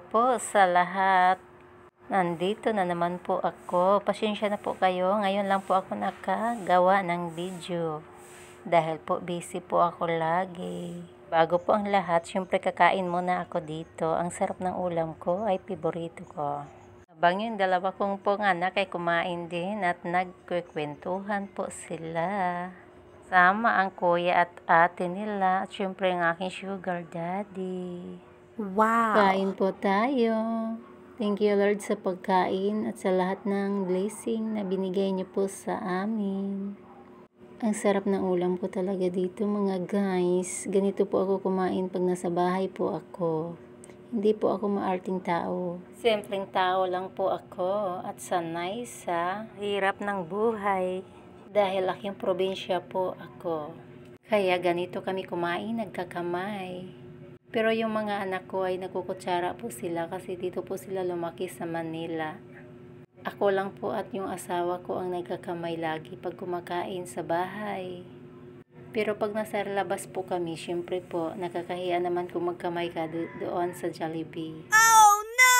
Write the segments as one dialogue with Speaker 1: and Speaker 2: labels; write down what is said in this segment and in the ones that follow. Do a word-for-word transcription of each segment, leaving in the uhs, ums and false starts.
Speaker 1: po sa lahat. Nandito na naman po ako. Pasensya na po kayo. Ngayon lang po ako nakagawa ng video. Dahil po busy po ako lagi. Bago po ang lahat, syempre kakain muna ako dito. Ang sarap ng ulam ko ay paborito ko. Habang yung dalawa kong pong anak ay kumain din at nagkukwentuhan po sila. Sama ang kuya at ate nila at syempre ang aking sugar daddy.
Speaker 2: Wow!
Speaker 1: Kain po tayo. Thank you Lord sa pagkain at sa lahat ng blessing na binigay niyo po sa amin. Ang sarap ng ulam po talaga dito mga guys. Ganito po ako kumain pag nasa bahay po ako. Hindi po ako maarting tao. Simpleng tao lang po ako at sanay sa hirap ng buhay. Dahil laking probinsya po ako. Kaya ganito kami kumain, nagkakamay. Pero yung mga anak ko ay nagkukutsara po sila kasi dito po sila lumaki sa Manila. Ako lang po at yung asawa ko ang nagkakamay lagi pag kumakain sa bahay. Pero pag nasa labas po kami, syempre po, nakakahiya naman kung magkamay ka do doon sa Jollibee.
Speaker 2: Oh no!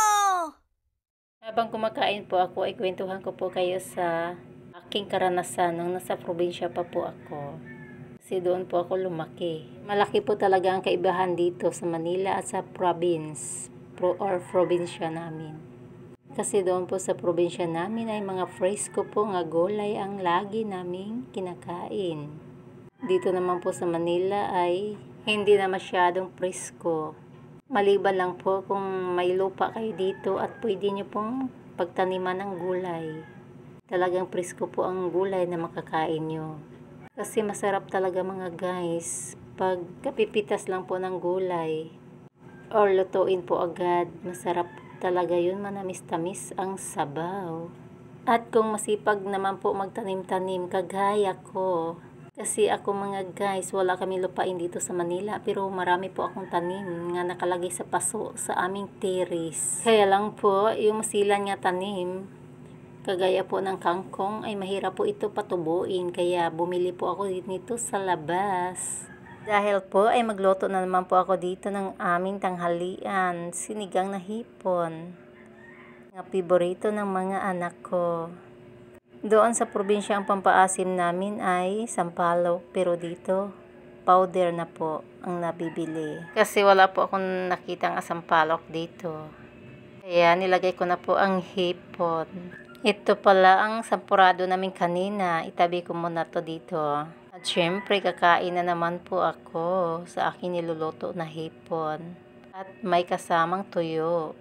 Speaker 1: Habang kumakain po ako, ay kwentuhan ko po kayo sa aking karanasan nung nasa probinsya pa po ako. Kasi doon po ako lumaki. Malaki po talaga ang kaibahan dito sa Manila at sa province pro or probinsya namin. Kasi doon po sa probinsya namin ay mga fresco po nga gulay ang lagi naming kinakain. Dito naman po sa Manila ay hindi na masyadong fresco. Maliban lang po kung may lupa kayo dito at pwede nyo pong pagtaniman ng gulay. Talagang presko po ang gulay na makakain nyo. Kasi masarap talaga mga guys. Pag kapipitas lang po ng gulay or lutuin po agad, masarap talaga yun, manamis-tamis ang sabaw. At kung masipag naman po magtanim-tanim kagaya ko. Kasi ako mga guys, wala kami lupain dito sa Manila pero marami po akong tanim nga nakalagay sa paso sa aming terrace. Kaya lang po, yung masilan nga tanim, kagaya po ng kangkong ay mahirap po ito patubuin kaya bumili po ako nito sa labas. Dahil po ay magluto na naman po ako dito ng aming tanghalian, sinigang na hipon. Nga paborito ng mga anak ko. Doon sa probinsya ang pampaasim namin ay sampalok pero dito powder na po ang nabibili. Kasi wala po akong nakitang sampalok dito. Kaya nilagay ko na po ang hipon. Ito pala ang sampurado namin kanina. Itabi ko muna to dito. At syempre, kakain na naman po ako sa aking niluluto na hipon. At may kasamang tuyo.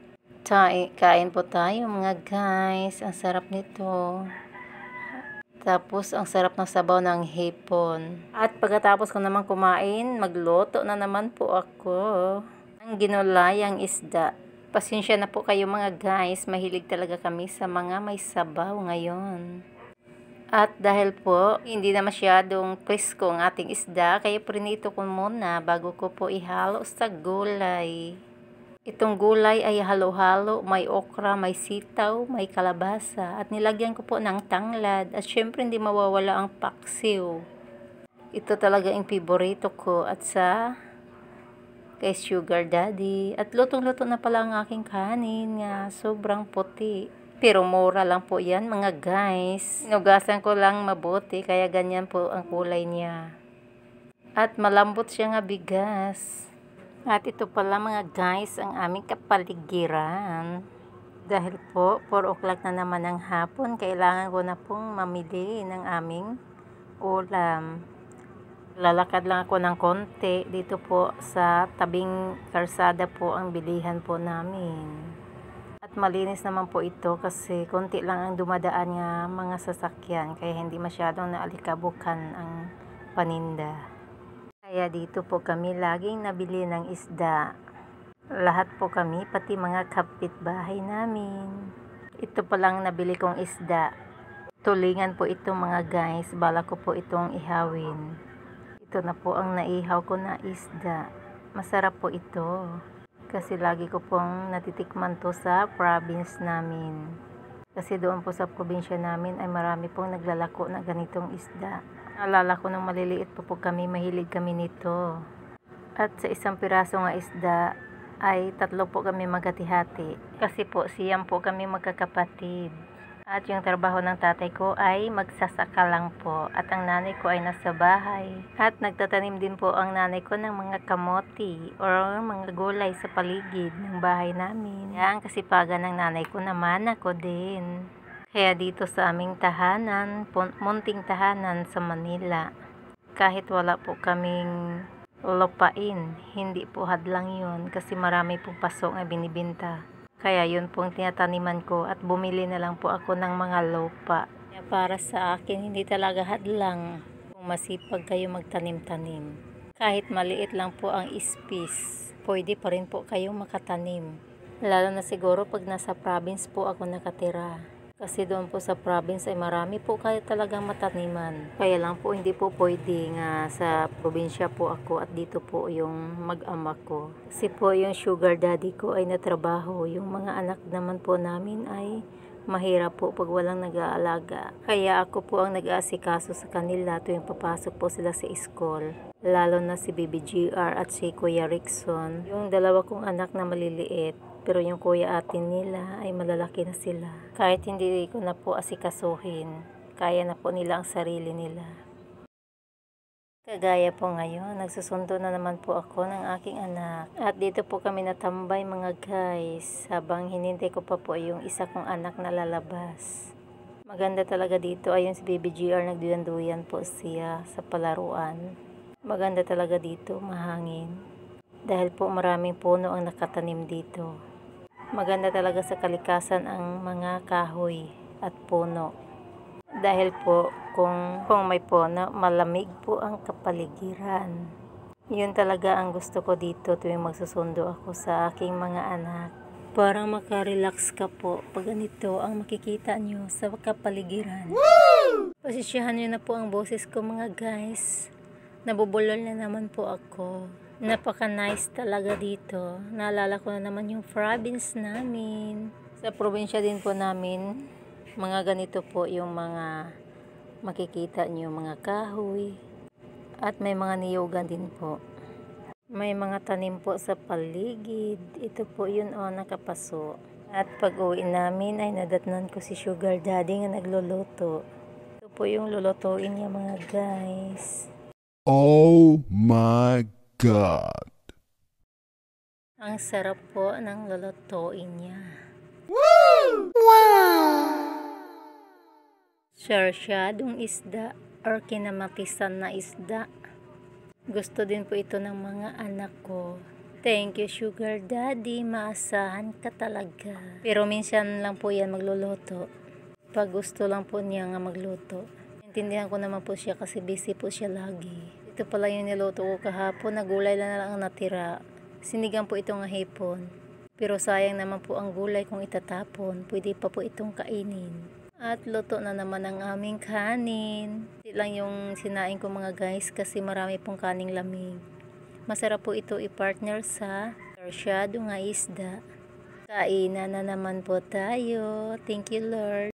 Speaker 1: Kain po tayo mga guys. Ang sarap nito. Tapos, ang sarap ng sabaw ng hipon. At pagkatapos ko naman kumain, magluto na naman po ako ng ginulayang isda. Pasensya na po kayo mga guys, mahilig talaga kami sa mga may sabaw ngayon. At dahil po, hindi na masyadong presko ang ating isda, kaya prinito ko muna bago ko po ihalo sa gulay. Itong gulay ay halo-halo, may okra, may sitaw, may kalabasa. At nilagyan ko po ng tanglad at syempre hindi mawawala ang paksiw. Ito talaga ang paborito ko at sa kay sugar daddy. At lutong-luto na pala ang aking kanin nga sobrang puti. Pero mura lang po yan mga guys. Inugasan ko lang mabuti kaya ganyan po ang kulay niya. At malambot siya nga bigas. At ito pala mga guys ang aming kapaligiran. Dahil po four o'clock na naman ng hapon, kailangan ko na pong mamili ng aming ulam. Lalakad lang ako ng konti dito po sa tabing karsada po ang bilihan po namin. At malinis naman po ito kasi konti lang ang dumadaan nga mga sasakyan kaya hindi masyadong naalikabukan ang paninda. Kaya dito po kami laging nabili ng isda. Lahat po kami, pati mga kapitbahay namin. Ito pa lang nabili kong isda. Tulingan po ito mga guys, bala ko po itong ihawin. Ito na po ang naihaw ko na isda. Masarap po ito. Kasi lagi ko pong natitikman to sa province namin. Kasi doon po sa probinsya namin ay marami pong naglalako na ganitong isda. Naalala ko nung maliliit po po kami, mahilig kami nito. At sa isang piraso nga isda, ay tatlo po kami magkati-hati. Kasi po siyam po kami magkakapatid. At yung trabaho ng tatay ko ay magsasaka lang po. At ang nanay ko ay nasa bahay. At nagtatanim din po ang nanay ko ng mga kamote or mga gulay sa paligid ng bahay namin. Yan, kasipagan ng nanay ko naman ako din. Kaya dito sa aming tahanan, munting tahanan sa Manila, kahit wala po kaming lupain, hindi po hadlang yun kasi marami pong pasok na binibinta. Kaya yun pong tinataniman ko at bumili na lang po ako ng mga lupa. Kaya para sa akin, hindi talaga hadlang kung masipag kayo magtanim-tanim. Kahit maliit lang po ang space, pwede pa rin po kayong makatanim. Lalo na siguro pag nasa province po ako nakatira. Kasi doon po sa province ay marami po kayo talagang mataniman. Kaya lang po hindi po pwede nga sa probinsya po ako at dito po yung mag-ama ko. Kasi po yung sugar daddy ko ay natrabaho. Yung mga anak naman po namin ay mahirap po pag walang nag-aalaga. Kaya ako po ang nag-aasikaso sa kanila tuwing papasok po sila sa school. Lalo na si Baby G R at si Kuya Rickson. Yung dalawa kong anak na maliliit. Pero yung kuya atin nila ay malalaki na sila. Kahit hindi ko na po asikasuhin, kaya na po nila ang sarili nila. Kagaya po ngayon, nagsusundo na naman po ako ng aking anak. At dito po kami natambay mga guys, habang hinintay ko pa po yung isa kong anak na lalabas. Maganda talaga dito, ayun si Baby G R, nagduyan-duyan po siya sa palaruan. Maganda talaga dito, mahangin. Dahil po maraming puno ang nakatanim dito. Maganda talaga sa kalikasan ang mga kahoy at puno. Dahil po kung, kung may puno, malamig po ang kapaligiran. Yun talaga ang gusto ko dito tuwing magsusundo ako sa aking mga anak. Parang makarelax ka po pag ganito ang makikita nyo sa kapaligiran. Pasisyahan nyo na po ang boses ko mga guys. Nabubulol na naman po ako. Napaka-nice talaga dito. Naalala ko na naman yung province namin. Sa probinsya din po namin, mga ganito po yung mga makikita nyo, mga kahoy. At may mga niyugan din po. May mga tanim po sa paligid. Ito po yun o, nakapaso. At pag uwi namin ay nadatnan ko si Sugar Daddy nga nagluluto. Ito po yung lulutuin niya mga guys.
Speaker 2: Oh my God!
Speaker 1: Ang sarap po ng lulutuin niya. Woo! Wow! Sarsyadong isda or kinamatisan na isda. Gusto din po ito ng mga anak ko. Thank you Sugar Daddy, maasahan ka talaga. Pero minsan lang po yan magluluto. Pag gusto lang po niya nga magluto. Intindihan ko naman po siya kasi busy po siya lagi. Ito pala yung niluto ko kahapon, nagulay lang na lang ang natira. Sinigang po ito nga hipon. Pero sayang naman po ang gulay kung itatapon. Pwede pa po itong kainin. At luto na naman ang aming kanin. Hindi lang yung sinain ko mga guys kasi marami pong kaning lamig. Masarap po ito i-partner sa sarsyado nga isda. Kainan na naman po tayo. Thank you Lord.